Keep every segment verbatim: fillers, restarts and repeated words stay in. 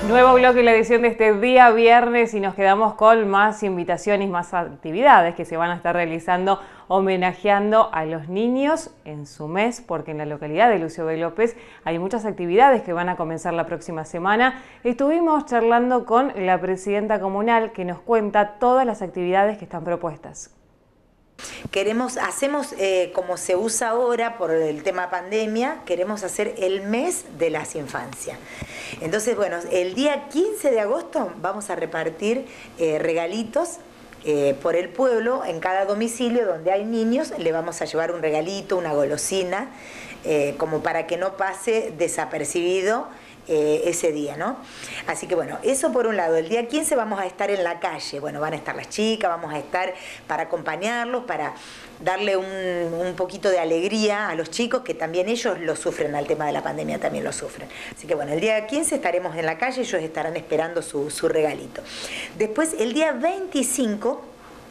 Nuevo bloque en la edición de este día viernes y nos quedamos con más invitaciones y más actividades que se van a estar realizando homenajeando a los niños en su mes, porque en la localidad de Lucio B. López hay muchas actividades que van a comenzar la próxima semana. Estuvimos charlando con la presidenta comunal que nos cuenta todas las actividades que están propuestas. Queremos, hacemos eh, como se usa ahora por el tema pandemia, queremos hacer el mes de las infancias. Entonces, bueno, el día quince de agosto vamos a repartir eh, regalitos eh, por el pueblo, en cada domicilio donde hay niños, le vamos a llevar un regalito, una golosina, eh, como para que no pase desapercibido Eh, ese día, ¿no? Así que bueno, eso por un lado. El día quince vamos a estar en la calle, bueno, van a estar las chicas, vamos a estar para acompañarlos, para darle un, un poquito de alegría a los chicos, que también ellos lo sufren, al tema de la pandemia también lo sufren. Así que bueno, el día quince estaremos en la calle, ellos estarán esperando su, su regalito. Después, el día veinticinco,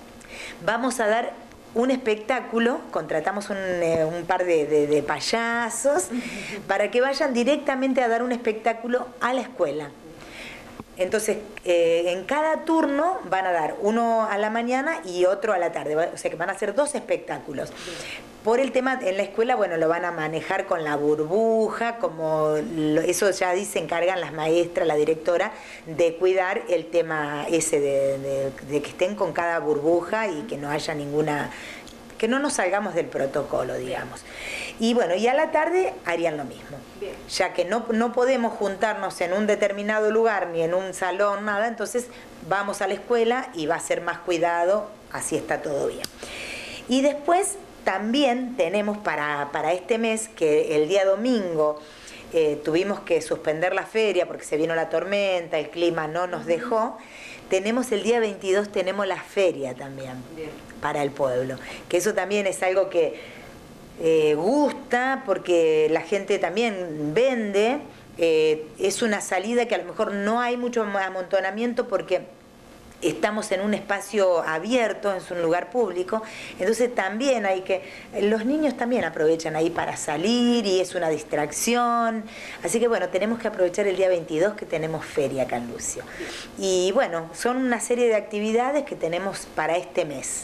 vamos a dar un espectáculo, contratamos un, eh, un par de, de, de payasos para que vayan directamente a dar un espectáculo a la escuela. Entonces, eh, en cada turno van a dar uno a la mañana y otro a la tarde, o sea que van a hacer dos espectáculos. Por el tema, en la escuela, bueno, lo van a manejar con la burbuja, como lo, eso ya se encargan las maestras, la directora, de cuidar el tema ese de, de, de que estén con cada burbuja y que no haya ninguna, que no nos salgamos del protocolo, digamos. Y bueno, y a la tarde harían lo mismo. Bien. Ya que no, no podemos juntarnos en un determinado lugar, ni en un salón, nada, entonces vamos a la escuela y va a ser más cuidado, así está todo bien. Y después también tenemos para, para este mes, que el día domingo eh, tuvimos que suspender la feria porque se vino la tormenta, el clima no nos dejó. Tenemos el día veintidós, tenemos la feria también. Bien. Para el pueblo, que eso también es algo que eh, gusta, porque la gente también vende, eh, es una salida que a lo mejor no hay mucho amontonamiento porque estamos en un espacio abierto, es un lugar público, entonces también hay que, los niños también aprovechan ahí para salir y es una distracción, así que bueno, tenemos que aprovechar el día veintidós que tenemos feria acá en Lucio. Y bueno, son una serie de actividades que tenemos para este mes.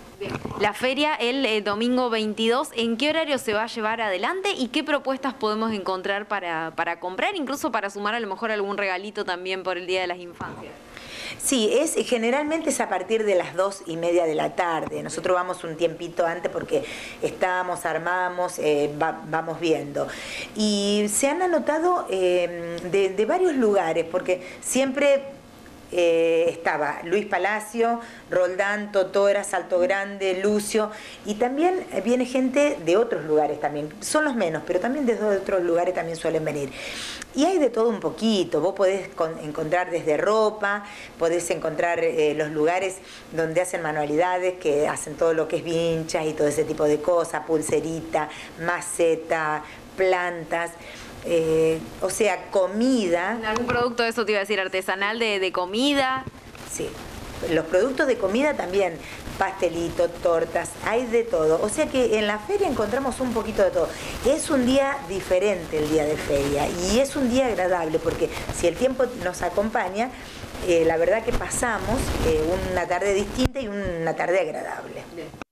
La feria el eh, domingo veintidós, ¿en qué horario se va a llevar adelante y qué propuestas podemos encontrar para, para comprar, incluso para sumar a lo mejor algún regalito también por el Día de las Infancias? Sí, es, generalmente es a partir de las dos y media de la tarde. Nosotros vamos un tiempito antes porque estábamos, armamos, eh, va, vamos viendo. Y se han anotado eh, de, de varios lugares, porque siempre eh, estaba Luis Palacio, Roldán, Totora, Salto Grande, Lucio, y también viene gente de otros lugares también. Son los menos, pero también desde otros lugares también suelen venir. Y hay de todo un poquito, vos podés con, encontrar desde ropa, podés encontrar eh, los lugares donde hacen manualidades, que hacen todo lo que es vinchas y todo ese tipo de cosas, pulserita, maceta, plantas, eh, o sea, comida. ¿Algún producto de eso te iba a decir, artesanal, de, de comida? Sí, los productos de comida también, pastelitos, tortas, hay de todo. O sea que en la feria encontramos un poquito de todo. Es un día diferente el día de feria y es un día agradable porque si el tiempo nos acompaña, eh, la verdad que pasamos eh, una tarde distinta y una tarde agradable. Bien.